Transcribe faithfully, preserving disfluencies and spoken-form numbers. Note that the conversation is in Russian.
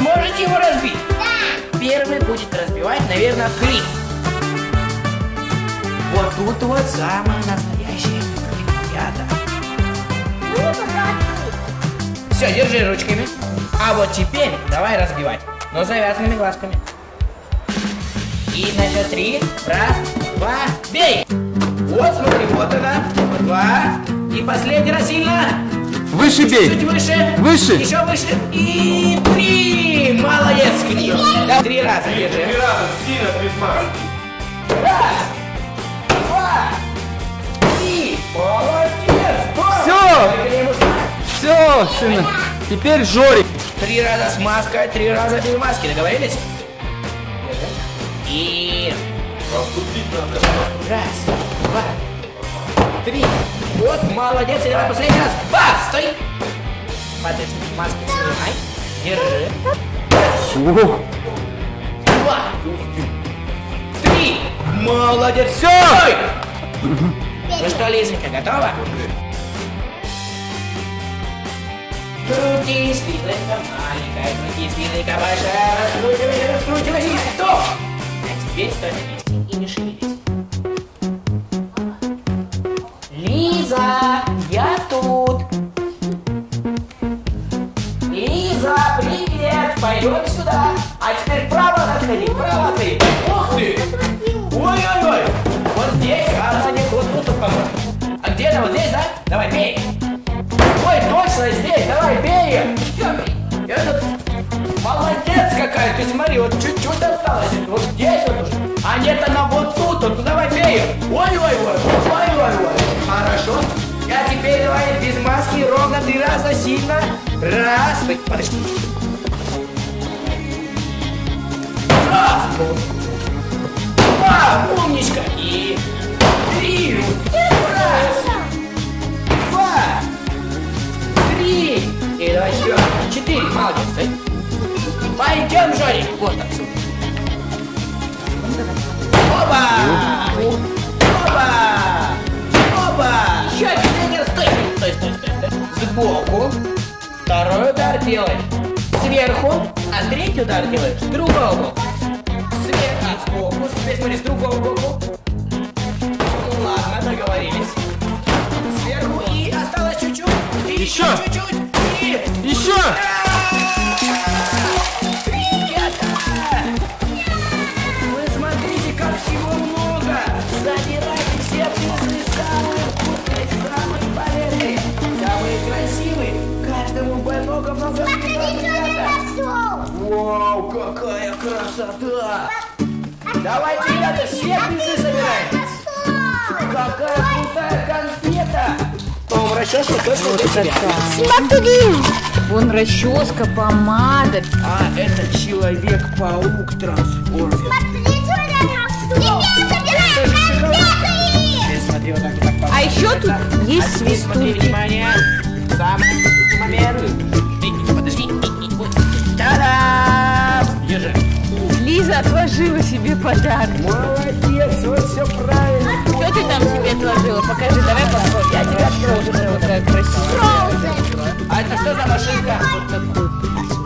Сможете его разбить? Да. Первый будет разбивать, наверное, Крик. Вот тут вот самая настоящая ребята. Все, держи ручками. А вот теперь давай разбивать, но с завязанными глазками. И на счет три. Раз, два, бей! Вот, смотри, вот она. Два. И последний раз сильно. Выше бей. Чуть выше. Выше. Еще выше. И три. Молодец, Крик. Да, три раза держи. Три раза сильно прижимай. Раз. Два. Три. Молодец. Все. Все, сына. Теперь Жорик. Три раза с маской, три раза без маски. Договорились? И... Распустить надо. Раз, два, три. Вот, молодец. И давай последний раз. Бах, стой. Подожди, маски снимай. Держи. Раз, О. два, три. Молодец. Все. Стой. Ну что, Лизонька, готова? Крутись, Лизонька маленькая, крутись, Лизонька большая, раскручивайся, раскручивайся, и стоп! А теперь стой на месте и не шевелись. Лиза, я тут. Лиза, привет, пойдем сюда. А теперь вправо отходи, вправо отходи. Ух ты! Ой-ой-ой! Вот здесь, а сзади вот тут поможет. А где она? Вот здесь, да? Давай, бей! Ой, точно здесь, давай, бей ее! Этот... Молодец какая, ты смотри, вот чуть-чуть осталось, вот здесь вот уже. А нет, она вот тут, вот, ну давай, бей ее! Ой-ой-ой, ой-ой-ой, хорошо. Я теперь давай без маски ровно три раза сильно. Раз, стой, подожди. Раз, два, умничка, и три, раз, два, три, и давай еще четыре, молодец, стой. Пойдем, Жорик, вот отсюда. Оба! Оба! Оба! Еще один раз, стой, стой, стой, стой, стой. Сбоку. Второй удар делаешь сверху, а третий удар делаешь с другого боку. Сверху, сбоку, теперь смотри, с другого боку. Ну ладно, договорились. Сверху и осталось чуть-чуть. И Еще. чуть-чуть. И... Еще. Ребята! Вы смотрите, как всего много. Забирайте все призы, самые вкусные, самые полезные, самые красивые. Каждому много-много призов, ребята. Вау, какая красота! Давайте, ребята, все призы забираем. Какая крутая конфета! Том, расческа точно для тебя. Смотри. Вон расческа, помада. А это Человек-паук трансформер. Смотри, что я расту. Ребята, Теперь смотри, вот так, вот так. А еще тут А есть теперь смотри, свистульки. внимание. Самый вкусный момент. Эй, подожди. Та-дам! Держи. Лиза отложила себе подарок. Молодец, вот все правильно. Что ты там себе отложила? Покажи, давай посмотрим. Я тебя тоже какая красивая. А это что за машинка? Вот такой.